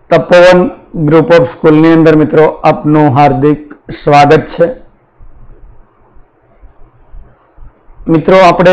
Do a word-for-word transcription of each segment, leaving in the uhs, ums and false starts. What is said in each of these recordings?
Tapovan group of school अंदर मित्रों आपनु हार्दिक स्वागत है। मित्रों आपणे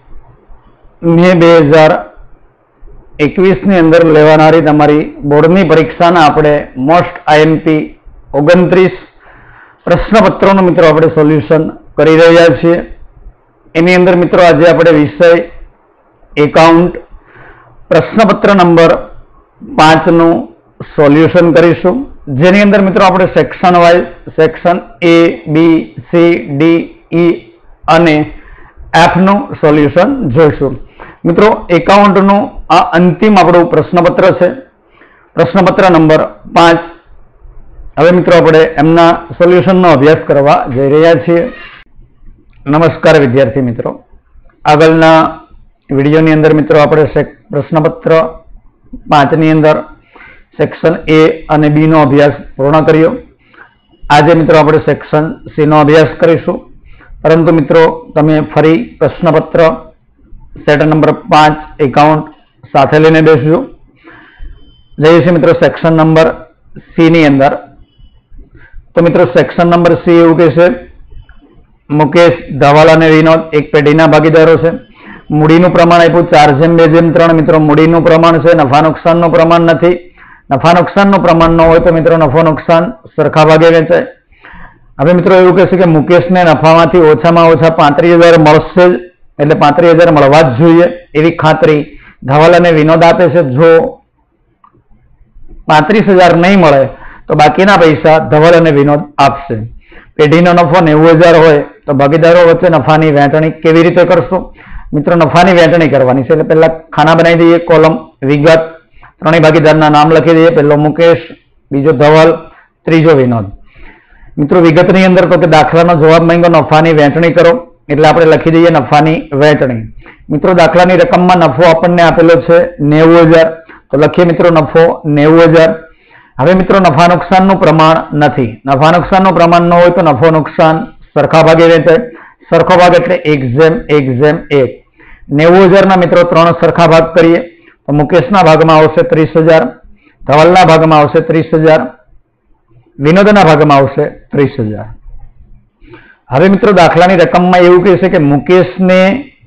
मे बे हज़ार एकवीस नी अंदर लेवानारी तमारी बोर्डनी परीक्षाना आपणे मोस्ट आईएमपी ओगणत्रीस प्रश्नपत्रों मित्रों आपणे सोल्यूशन करी रह्या छीए। एनी अंदर मित्रों आज आपणे विषय एकाउंट प्रश्नपत्र नंबर पांच नु सोल्यूशन करीशुं, जेनी अंदर मित्रों आपणे section wise section A B C D E अने एफ नु सोल्यूशन जोईशुं। मित्रों एकाउंट नु आ अंतिम आपणुं प्रश्नपत्र छे, प्रश्नपत्र नंबर पांच। हवे मित्रों आपणे एमना सोल्यूशन नो अभ्यास करवा जई रह्या छीए। नमस्कार विद्यार्थी मित्रों, आगळना विडियोनी अंदर मित्रों आपणे प्रश्नपत्र पांच नी अंदर सेक्शन ए अने बी नो अभ्यास पूर्ण कर्यो। आज मित्रों आपणे सेक्शन सी नो अभ्यास करीशुं, परंतु मित्रों तमे फरी प्रश्नपत्र सेट नंबर पांच एकाउंट साथे लईने बेसजो। जईए छीए मित्रों सेक्शन नंबर सी नी अंदर। तो मित्रों सेक्शन नंबर सी एवुं कहे मुकेश धवल अने विनोद एक पेढ़ीना भागीदारो छे। मूडीनुं प्रमाण आप्युं चार जेम बे जेम त्रण। मित्रों मूडीनुं प्रमाण छे, नफा नुकसाननुं प्रमाण नथी। नफा नुकसाननुं प्रमाण न होय तो मित्रों नफो नुकसान सरखा भागे वेचाय। हवे मित्रों एवुं कहे छे के मुकेशने नफामांथी ओछामां ओछा પાંત્રીસ હજાર मळशे, एटले પાંત્રીસ હજાર मळवा ज जोईए एवी खातरी धवल अने विनोद आपे छे। जो પાંત્રીસ હજાર नहीं मळे तो बाकीना पैसा धवल अने विनोद आपशे। पेढ़ीनो नफो નેવું હજાર होय तो भागीदारो वच्चे नफानी वहेंचणी केवी रीते करशो? मित्रों नफानी वहेंचणी करवानी छे, એટલે પહેલા ખાના બનાવી દઈએ, કોલમ વિગત, ત્રણેય ભાગીદારના નામ લખી દઈએ। પહેલો મુકેશ, બીજો ધવલ, ત્રીજો વિનોદ। મિત્રો વિગતની અંદર તો કે દાખલાનો જવાબ માંગ્યો નફાની વહેંચણી કરો, એટલે આપણે લખી દઈએ નફાની વહેંચણી। મિત્રો દાખલાની રકમમાં નફો આપણને આપેલો છે નેવું હજાર, તો લખીએ મિત્રો નફો નેવું હજાર। હવે મિત્રો નફા નુકસાનનું પ્રમાણ નથી। નફા નુકસાનનું પ્રમાણ ન હોય તો નફો નુકસાન સરખા ભાગે વહેંચાય। સરખો ભાગ એટલે એક જેમ એક જેમ એક। નેવું હજારના મિત્રો ત્રણ સરખા ભાગ કરીએ तो मुकेशना भागमां आवशे ત્રીસ હજાર, धवलना भागमां आवशे ત્રીસ हज़ार, विनोदना भागमां आवशे ત્રીસ हज़ार। हवे मित्रों दाखलानी रकममां एवुं कहे छे के मुकेशने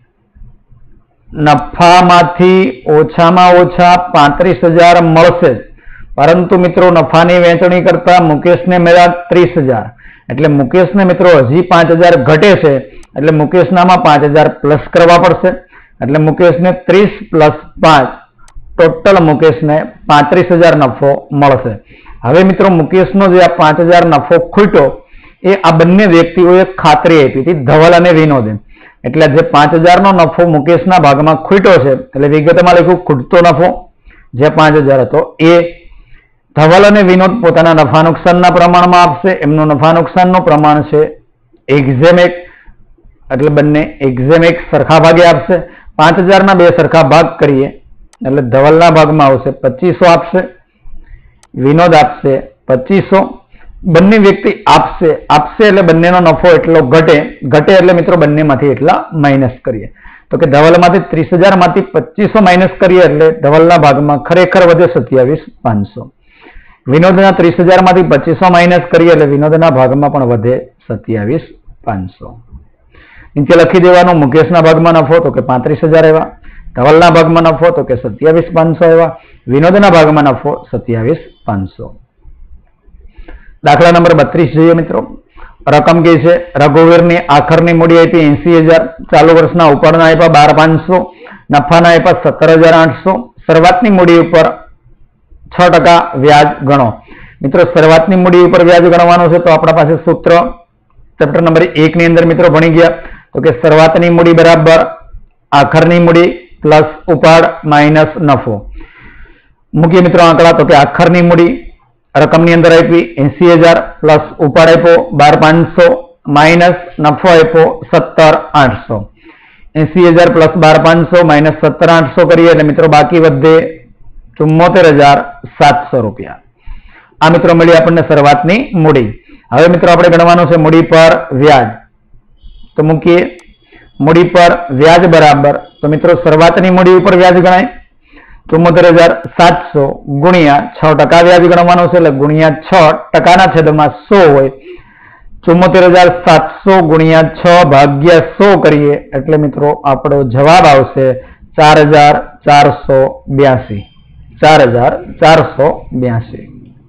नफामांथी ओछामां ओछा પાંત્રીસ हज़ार मळशे, परंतु मित्रों नफानी वहेंचणी करता मुकेशने मळ्या ત્રીસ हज़ार, એટલે मुकेशने मित्रों हजी પાંચ हज़ार घटे छे, એટલે मुकेशनामां પાંચ हज़ार प्लस करवा पड़शे। એટલે मुकेशने ત્રીસ प्लस पांच टोटल मुकेशने પાંત્રીસ हज़ार नफो मळशे। हवे मित्रों मुकेशनो जे आ પાંચ हज़ार नफो खूट्यो ए आ बंने व्यक्तिओए खातरी आपी हती धवल अने विनोदे। એટલે जे પાંચ हज़ार नो नफो मुकेशना भागमां खूट्यो छे, એટલે विगतमां लख्युं खूटतो नफो जे પાંચ हज़ार हतो ए धवल अने विनोद पोताना नफा नुकसानना प्रमाणमां आपशे। एमनुं नफा नुकसाननुं प्रमाण छे एक जेम एक, એટલે બંને એક જેમ એક સરખા ભાગે આપશે। પાંચ હજાર ના બે સરખા ભાગ કરીએ એટલે ધવલના ભાગમાં આવશે પચીસો આપશે, વિનોદ આપશે પચીસો। બંને વ્યક્તિ આપશે આપશે એટલે બંનેનો નફો એટલો ઘટે ઘટે એટલે મિત્રો બંનેમાંથી એટલા માઇનસ કરીએ તો કે ધવલમાંથી ત્રીસ હજાર માંથી પચીસો માઇનસ કરીએ એટલે ધવલના ભાગમાં ખરેખર વધે સત્યાવીસ પાંચસો। વિનોદના ત્રીસ હજાર માંથી પચીસો માઇનસ કરીએ એટલે વિનોદના ભાગમાં પણ વધે સત્યાવીસ પાંચસો। नीचे लखी देवानुं मुकेशना भागमां नफो तो के પાંત્રીસ हज़ार एवा, धवलना भागमां नफो तो के सत्यावीस પાંચસો एवा, विनोदना भागमां नफो सत्यावीस પાંચસો। दाखला नंबर बत्रीस जोईए मित्रों। रकम कही छे रघुवीरनी आखरनी मूडी आपी एंसी हज़ार, चालू वर्षना उपाड़ना आप्या बार પાંચસો, नफाना आप्या सत्तर हज़ार आठसो। शरूआतनी मूडी उपर छ टका व्याज गणो। मित्रों शरूआतनी मूडी उपर व्याज गणवानुं छे तो आपणा पासे सूत्र चैप्टर नंबर एक नी अंदर मित्रों भणी गया तो कि शरूआतनी मूडी बराबर आखरनी मूडी प्लस उपाड़ माइनस नफो। मूकीए मित्रों आंकड़ा तो कि आखरनी मूडी रकमनी अंदर आपी एंसी हज़ार प्लस उपाड़ आप्यो बार પાંચસો माइनस नफो आप्यो सत्तर आठसो। एंसी हज़ार प्लस बार પાંચસો माइनस सत्तर आठसो करीए એટલે मित्रों बाकी વધે ચુમ્મોતેર હજાર સાતસો रुपया। आ मित्रों मळी आपणने शरूआतनी मूडी। हवे मित्रों आपणे गणवानुं छे मूडी पर व्याज, तो मूकीए मूडी पर व्याज बराबर तो मित्रों शरूआतनी मूडी पर व्याज गणाय ચુમ્મોતેર હજાર સાતસો ગુણ્યા છ ટકા વ્યાજ ગણવાનું છે એટલે ગુણ્યા છ ટકાના છેદમાં સો હોય ચુમ્મોતેર હજાર સાતસો ગુણ્યા છ ભાગ્યા સો કરીએ એટલે મિત્રો આપણો જવાબ આવશે ચાર હજાર ચારસો બ્યાસી ચાર હજાર ચારસો બ્યાસી.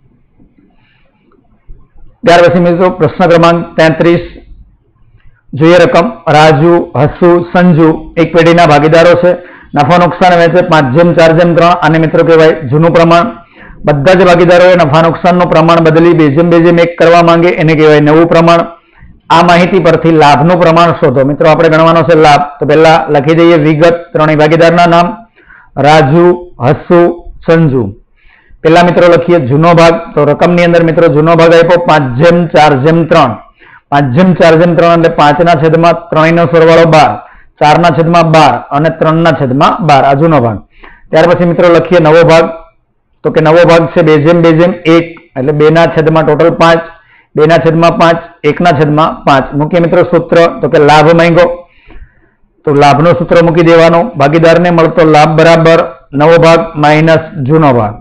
ત્યાર પછી મિત્રો પ્રશ્ન ક્રમાંક તેત્રીસ જોઈએ રકમ રાજુ હસુ સંજુ એક પેઢીના ભાગીદારો છે. નફા નુકસાન વહેંચે પાંચ જેમ ચાર જેમ ત્રણ આને મિત્રો કહેવાય જૂનું પ્રમાણ. બધા જ ભાગીદારોએ નફા નુકસાનનું પ્રમાણ બદલી બે જેમ બે જેમ એક કરવા માંગે એને કહેવાય નવું પ્રમાણ. આ માહિતી પરથી લાભનું પ્રમાણ શોધો. મિત્રો આપણે ગણવાનો છે લાભ. તો પહેલા લખી દઈએ વિગત ત્રણેય ભાગીદારના નામ રાજુ હસુ સંજુ. પેલા મિત્રો લખીએ જૂનો ભાગ. તો રકમની અંદર મિત્રો જૂનો ભાગ આપ્યો પાંચ જેમ ચાર જેમ ત્રણ પાંચ જેમ ચાર જેમ ત્રણ એટલે પાંચના છેદમાં ત્રણનો સરવાળો બાર ચારના છેદમાં બાર અને ત્રણના છેદમાં બાર આ જૂનો ભાગ. ત્યાર પછી મિત્રો લખીએ નવો ભાગ. તો કે નવો ભાગ છે બે જેમ બે જેમ એક એટલે બે ના છેદમાં ટોટલ પાંચ બે ના છેદમાં પાંચ એકના છેદમાં પાંચ. મૂકીએ મિત્રો સૂત્ર. તો કે લાભ માંગ્યો તો લાભનું સૂત્ર મૂકી દેવાનું. ભાગીદારને મળતો લાભ બરાબર નવો ભાગ માઇનસ જૂનો ભાગ.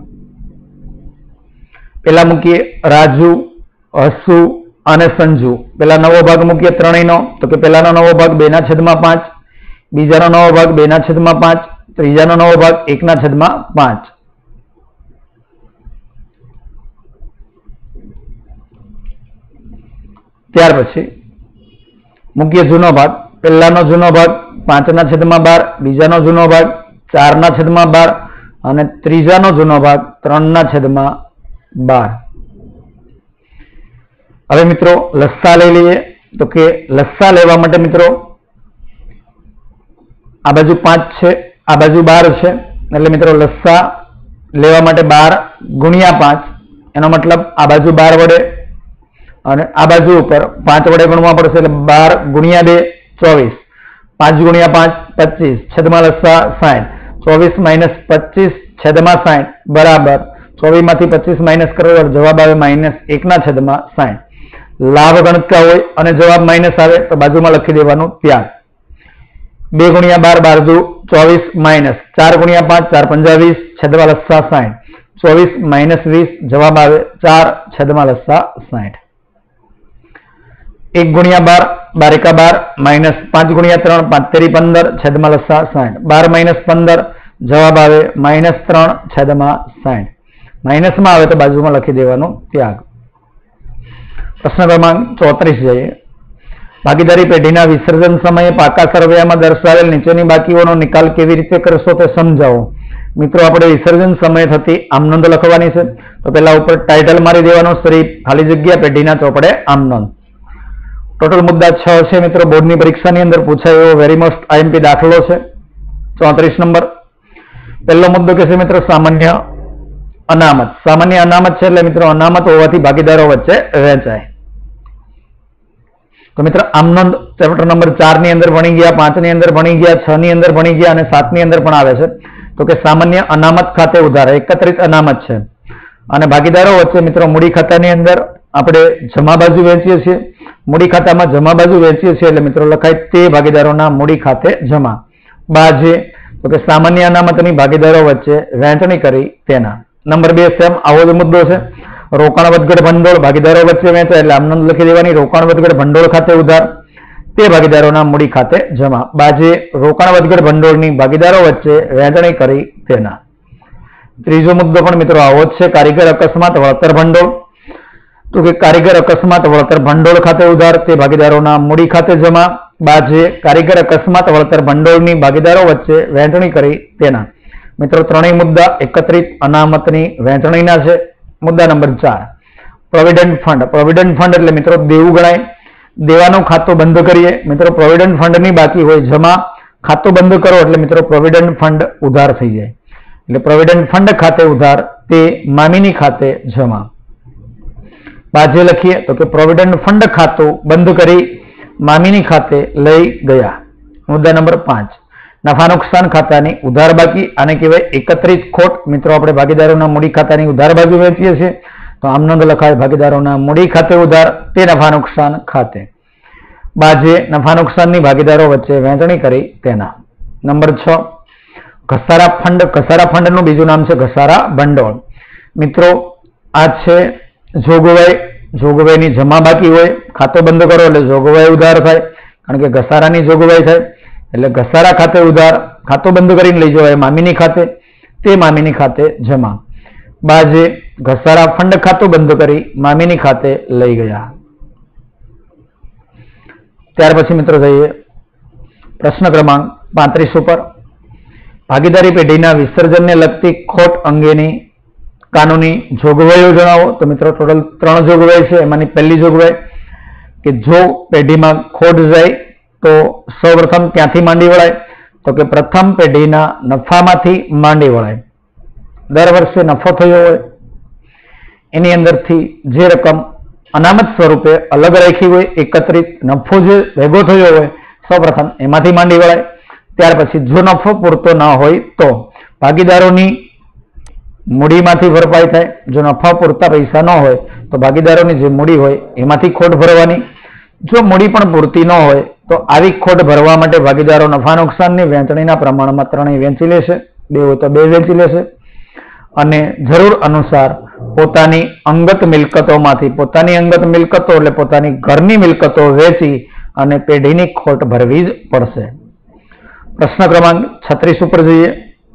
પેલા મૂકીએ રાજુ હસુ અને સંજુ. પેલા નવો ભાગ મૂકીએ ત્રણેયનો. તો કે પેલાનો નવો ભાગ બે ના છેદમાં પાંચ બીજાનો નવો ભાગ બે ના છેદમાં પાંચ ત્રીજાનો નવો ભાગ એકના છેદમાં પાંચ. ત્યાર પછી મૂકીએ જૂનો ભાગ. પહેલાનો જૂનો ભાગ પાંચના છેદમાં બાર બીજાનો જૂનો ભાગ ચારના છેદમાં બાર અને ત્રીજાનો જૂનો ભાગ ત્રણના છેદમાં બાર. હવે મિત્રો લસ્સા લઈ લઈએ. તો કે લસ્સા લેવા માટે મિત્રો આ બાજુ પાંચ છે આ બાજુ બાર છે એટલે મિત્રો લસ્સા લેવા માટે બાર ગુણ્યા પાંચ એનો મતલબ આ બાજુ બાર વડે અને આ બાજુ ઉપર પાંચ વડે ગુણવા પડશે એટલે બાર ગુણ્યા બે ચોવીસ પાંચ ગુણ્યા પાંચ પચીસ છેદમાં લસ્સા સાઠ ચોવીસ માઇનસ પચીસ છેદમાં સાઠ બરાબર ચોવીસ માંથી પચીસ માઇનસ કરો જવાબ આવે માઇનસ એકના છેદમાં સાઠ. લાભ ગણતા હોય અને જવાબ માઇનસ આવે તો બાજુમાં લખી દેવાનું ત્યાગ. બે ગુણ્યા બાર બાર દુ ચોવીસ માઇનસ ચાર ગુણ્યા પાંચ ચાર પંજા વીસ છેદમાં લસ્સા સાઠ ચોવીસ માઇનસ વીસ જવાબ આવે ચાર છેદમાં લસ્સા સાઠ. એક ગુણ્યા બાર બાર એકા બાર માઇનસ પાંચ ગુણ્યા ત્રણ પાંચ તેરી પંદર છેદમાં લસ્સા સાઠ બાર માઇનસ પંદર જવાબ આવે માઇનસ ત્રણ છેદમાં સાઠ. માઇનસમાં આવે તો બાજુમાં લખી દેવાનું ત્યાગ. પ્રશ્ન ક્રમાંક ચોત્રીસ જઈએ. ભાગીદારી પેઢીના વિસર્જન સમયે પાકા સરવૈયામાં દર્શાવેલ નીચેની બાકીઓનો નિકાલ કેવી રીતે કરશો તે સમજાવો. મિત્રો આપણે વિસર્જન સમયે થતી આમનોંધ લખવાની છે. તો પેલા ઉપર ટાઇટલ મારી દેવાનો શ્રી ખાલી જગ્યા પેઢીના ચોપડે આમનોંધ. ટોટલ મુદ્દા છ છે મિત્રો. બોર્ડની પરીક્ષાની અંદર પૂછાય એવો વેરી મોસ્ટ આઈએમપી દાખલો છે. ચોત્રીસ નંબર પહેલો મુદ્દો કે છે મિત્રો સામાન્ય અનામત. સામાન્ય અનામત છે એટલે મિત્રો અનામત હોવાથી ભાગીદારો વચ્ચે વહેંચાય. તો મિત્રો આમનોંધ ચેપ્ટર નંબર ચાર ની અંદર ભણી ગયા પાંચ ની અંદર ભણી ગયા છ ની અંદર ભણી ગયા અને સાત ની અંદર પણ આવે છે. તો કે સામાન્ય અનામત ખાતે ઉધાર એકત્રિત અનામત છે અને ભાગીદારો વચ્ચે મિત્રો મૂડી ખાતાની અંદર આપણે જમા બાજુ વેચીએ છીએ. મૂડી ખાતામાં જમા બાજુ વેચીએ છીએ એટલે મિત્રો લખાય તે ભાગીદારોના મૂડી ખાતે જમા. બાજે તો કે સામાન્ય અનામતની ભાગીદારો વચ્ચે વહેંચણી કરી તેના. નંબર બે સેમ આવો જ મુદ્દો છે. રોકાણ વધઘટ ભંડોળ ભાગીદારો વચ્ચે વહેંચાય એટલે આમનોંધ લખી દેવાની. રોકાણ વધઘટ ભંડોળ ખાતે ઉધાર તે ભાગીદારોના મૂડી ખાતે જમા. બાજે રોકાણ વધઘટ ભંડોળની ભાગીદારો વચ્ચે વહેંચણી કરી તેના. ત્રીજો મુદ્દો પણ મિત્રો આવો જ છે. કારીગર અકસ્માત વળતર ભંડોળ. તો કે કારીગર અકસ્માત વળતર ભંડોળ ખાતે ઉધાર તે ભાગીદારોના મૂડી ખાતે જમા. બાજે કારીગર અકસ્માત વળતર ભંડોળની ભાગીદારો વચ્ચે વહેંચણી કરી તેના. મિત્રો ત્રણેય મુદ્દા એકત્રિત અનામતની વહેંચણીના છે. મુદ્દા નંબર ચાર પ્રોવિડન્ટ ફંડ. પ્રોવિડન્ટ ફંડ એટલે મિત્રો દેવું ગણાય. દેવાનું ખાતું બંધ કરીએ. મિત્રો પ્રોવિડન્ટ ફંડની બાકી હોય જમા ખાતું બંધ કરો એટલે મિત્રો પ્રોવિડન્ટ ફંડ ઉધાર થઈ જાય. એટલે પ્રોવિડન્ટ ફંડ ખાતે ઉધાર તે મામીની ખાતે જમા. બાજે લખીએ તો કે પ્રોવિડન્ટ ફંડ ખાતું બંધ કરી મામીની ખાતે લઈ ગયા. મુદ્દા નંબર પાંચ નફા નુકસાન ખાતાની ઉધાર બાકી. આને કહેવાય એકત્રિત ખોટ. મિત્રો આપણે ભાગીદારોના મૂડી ખાતાની ઉધાર બાજુ વેચીએ છીએ તો આમનોંધ લખાય ભાગીદારોના મૂડી ખાતે ઉધાર તે નફા નુકસાન ખાતે. બાજે નફા નુકસાનની ભાગીદારો વચ્ચે વહેંચણી કરી તેના. નંબર છ ઘસારા ફંડ ઘસારા ફંડનું બીજું નામ છે ઘસારા ભંડોળ. મિત્રો આ છે જોગવાઈ. જોગવાઈની જમા બાકી હોય, ખાતું બંધ કરો એટલે જોગવાઈ ઉધાર થાય, કારણ કે ઘસારાની જોગવાઈ થાય એટલે ઘસારા ખાતે ઉધાર, ખાતું બંધ કરીને લઈ જવાય મામીની ખાતે, તે મામીની ખાતે જમા. બાજે ઘસારા ફંડ ખાતું બંધ કરી મામીની ખાતે લઈ ગયા. ત્યાર પછી મિત્રો જઈએ પ્રશ્ન ક્રમાંક પાંત્રીસ ઉપર. ભાગીદારી પેઢીના વિસર્જનને લગતી ખોટ અંગેની કાનૂની જોગવાઈઓ જણાવો. તો મિત્રો ટોટલ ત્રણ જોગવાઈ છે. એમાંની પહેલી જોગવાઈ કે જો પેઢીમાં ખોટ જાય તો સૌપ્રથમ ક્યાંથી માંડી વળાય? તો કે પ્રથમ પેઢીના નફામાંથી માંડી વળાય. દર વર્ષે નફો થયો હોય એની અંદરથી જે રકમ અનામત સ્વરૂપે અલગ રાખી હોય, એકત્રિત નફો જે ભેગો થયો હોય સૌપ્રથમ એમાંથી માંડી વળાય. ત્યાર પછી જો નફો પૂરતો ન હોય તો ભાગીદારોની મૂડીમાંથી ભરપાઈ થાય. જો નફા પૂરતા પૈસા ન હોય તો ભાગીદારોની જે મૂડી હોય એમાંથી ખોટ ભરવાની. જો મૂડી પણ પૂરતી ન હોય તો આવી ખોટ ભરવા માટે ભાગીદારો નફા નુકસાનની વહેંચણીના પ્રમાણમાં ત્રણેય વેચી લેશે. બે હોય તો બે વેચી લેશે અને જરૂર અનુસાર પોતાની અંગત મિલકતોમાંથી, પોતાની અંગત મિલકતો એટલે પોતાની ઘરની મિલકતો વેચી અને પેઢીની ખોટ ભરવી જ પડશે. પ્રશ્ન ક્રમાંક છત્રીસ ઉપર જઈએ.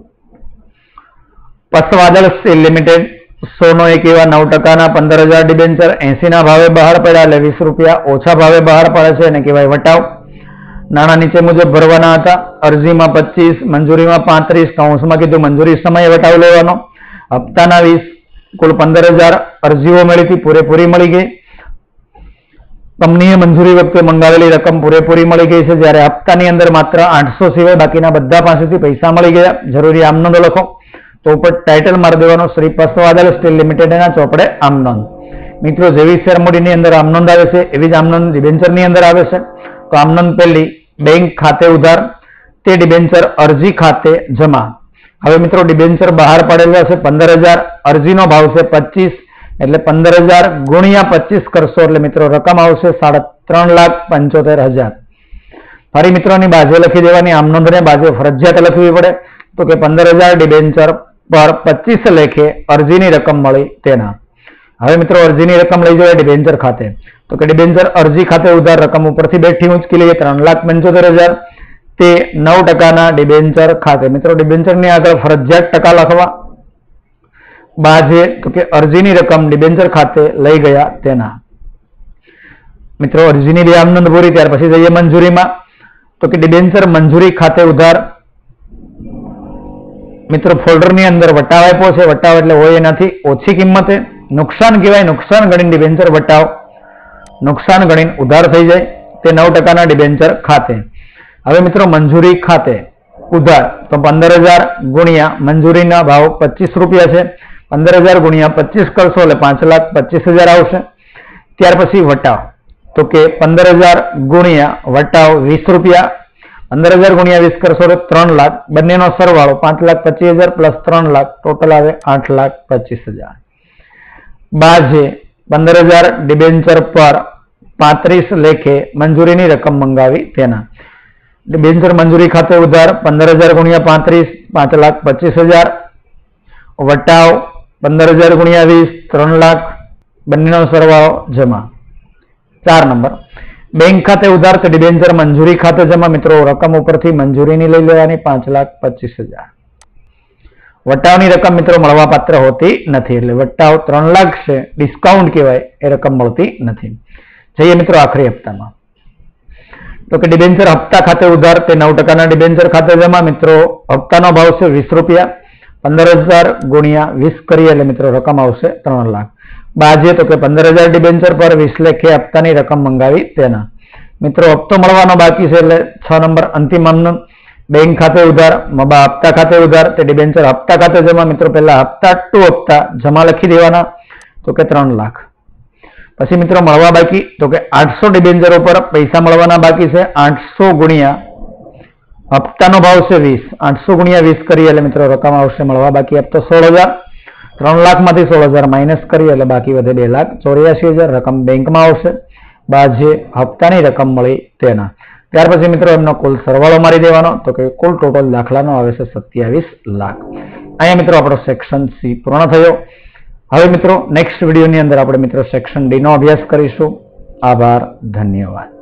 પસવાદળ સ્ટીલ લિમિટેડ સોનો એક એવા નવ ટકાના પંદર હજાર ડિબેન્ચર એસી ના ભાવે બહાર પડ્યા એટલે વીસ રૂપિયા ઓછા ભાવે બહાર પડે છે અને કહેવાય વટાવ. નાણાં નીચે મુજબ ભરવાના હતા. અરજીમાં પચીસ, મંજૂરીમાં પાંત્રીસ, કૌંસમાં કીધું મંજૂરી સમયે વટાવ લેવાનો. હપ્તાના વીસ, કુલ પંદર હજાર અરજીઓ મળી હતી, પૂરેપૂરી મળી ગઈ. કંપનીએ મંજૂરી વખતે મંગાવેલી રકમ પૂરેપૂરી મળી ગઈ છે, જ્યારે હપ્તાની અંદર માત્ર આઠસો સિવાય બાકીના બધા પાસેથી પૈસા મળી ગયા. જરૂરી આમનોંધ લખો. તો ઉપર ટાઇટલ મારી દેવાનો શ્રી પસવાદળ સ્ટીલ લિમિટેડના ચોપડે આમનોંધ. મિત્રો જેવી શેર મૂડીની અંદર આમનોંધ આવે છે એવી જ આમનોંધ ડિબેન્ચરની અંદર આવે છે. તો આમનોંધ પહેલી બેંક ખાતે ઉધાર, તે ડિબેન્ચર અરજી ખાતે જમા. હવે મિત્રો ડિબેન્ચર બહાર પાડેલા છે પંદર હજાર, અરજીનો ભાવ છે પચીસ એટલે પંદર હજાર ગુણ્યા પચીસ કરશો એટલે મિત્રો રકમ આવશે સાડા ત્રણ લાખ પંચોતેર હજાર. ફરી મિત્રોની બાજુ લખી દેવાની, આમનોંધને બાજુ ફરજિયાત લખવી પડે. તો કે પંદર હજાર ડિબેન્ચર પર પચીસ લેખે અરજીની રકમ મળી તેના. હવે મિત્રો અરજીની રકમ લઈ જવાય ડિબેન્ચર ખાતે. તો કે ડિબેન્ચર અરજી ખાતે ઉધાર રકમ ઉપરથી બેઠી ઉંચકી લઈએ ત્રણ લાખ પંચોતેર હજાર, તે નવ ટકાના ડિબેન્ચર ખાતે. મિત્રો ડિબેન્ચરની આગળ ફરજિયાત ટકા લખવા. બાજે તો કે અરજીની રકમ ડિબેન્ચર ખાતે લઈ ગયા તેના. મિત્રો અરજીની બે આમનોંધ પૂરી. ત્યાર પછી જઈએ મંજૂરીમાં. તો કે ડિબેન્ચર મંજૂરી ખાતે ઉધાર. મિત્રો ફોલ્ડરની અંદર વટાવ આપ્યો છે. વટાવ એટલે હોય એનાથી ઓછી કિંમતે નુકસાન કહેવાય. નુકસાન ગણીને ડિબેન્ચર વટાવ, નુકસાન ગણીને ઉધાર થઈ જાય. તે નવ ટકાના ડિબેન્ચર ખાતે. હવે મિત્રો મંજૂરી ખાતે ઉધાર તો પંદર હજાર ગુણ્યા મંજૂરીના ભાવ પચીસ રૂપિયા છે. પંદર હજાર ગુણ્યા પચીસ કરશો એટલે પાંચ લાખ પચીસ હજાર આવશે. ત્યાર પછી વટાવ તો કે પંદર હજાર ગુણ્યા વટાવ વીસ રૂપિયા. પંદર હજાર ગુણ્યા વીસ કરશો તો ત્રણ લાખ. બંનેનો સરવાળો પાંચ લાખ પચીસ હજાર પ્લસ ત્રણ લાખ ટોટલ આવે આઠ લાખ પચીસ હજાર. બાજે પંદર હજાર ડિબેન્ચર પર પાંત્રીસ લેખે મંજૂરીની રકમ મંગાવી તેના. ડિબેન્ચર મંજૂરી ખાતે ઉધાર પંદર હજાર ગુણ્યા પાંત્રીસ પાંચ લાખ પચીસ હજાર. વટાવ પંદર હજાર ગુણ્યા વીસ ત્રણ લાખ. બંનેનો સરવાળો જમા. ચાર નંબર બેંક ખાતે ઉધાર તો ડિબેન્ચર મંજૂરી ખાતે જમા. મિત્રો રકમ ઉપરથી મંજૂરીની લઈ લેવાની પાંચ લાખ પચીસ હજાર. વટાવની રકમ મિત્રો મળવા પાત્ર હોતી નથી એટલે વટાવ ત્રણ લાખ છે, ડિસ્કાઉન્ટ કહેવાય, એ રકમ મળતી નથી. જઈએ મિત્રો આખરી હપ્તામાં. તો કે ડિબેન્ચર હપ્તા ખાતે ઉધાર તે નવ ટકાના ડિબેન્ચર ખાતે જમા. મિત્રો હપ્તાનો ભાવ છે વીસ રૂપિયા. પંદર હજાર ગુણ્યા વીસ કરીએ એટલે મિત્રો રકમ આવશે ત્રણ લાખ. બાજે તો કે પંદર હજાર ડિબેન્ચર પર વીસ લેખે હપ્તાની રકમ મંગાવી તેના. મિત્રો હપ્તો મળવાનો બાકી છે એટલે છ નંબર અંતિમ આમનોંધ. બેંક ખાતે ઉધાર, મબા હપ્તા ખાતે ઉધાર તે ડિબેન્ચર હપ્તા ખાતે જમા. મિત્રો પહેલા હપ્તા ટુ હપ્તા જમા લખી દેવાના તો કે ત્રણ લાખ. પછી મિત્રો મળવા બાકી તો કે આઠસો ડિબેન્ચરો પર પૈસા મળવાના બાકી છે. આઠસો ગુણ્યા હપ્તાનો ભાવ છે વીસ, આઠસો ગુણ્યા વીસ કરીએ એટલે મિત્રો રકમ આવશે મળવા બાકી હપ્તો સોળ હજાર. ત્રણ લાખ માંથી સોળ હજાર માઇનસ કરીએ એટલે બાકી વધે બે લાખ ચોર્યાસી હજાર. રકમ બેંકમાં આવશે. બાજે હપ્તાની રકમ મળી તેના. ત્યાર પછી મિત્રો એમનો કુલ સરવાળો મારી દેવાનો, તો કે કુલ ટોટલ દાખલાનો આવે છે સત્યાવીસ લાખ. અહીંયા મિત્રો આપણો સેક્શન સી પૂર્ણ થયો. હવે મિત્રો નેક્સ્ટ વિડીયોની અંદર આપણે મિત્રો સેક્શન ડી નો અભ્યાસ કરીશું. આભાર, ધન્યવાદ.